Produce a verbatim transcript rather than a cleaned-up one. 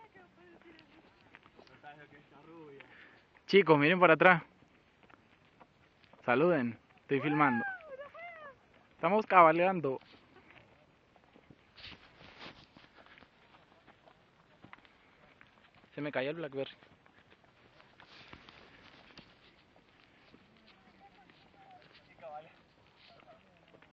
Chicos, miren para atrás. Saluden, estoy filmando. Estamos cabalgando. Se me cayó el Blackberry.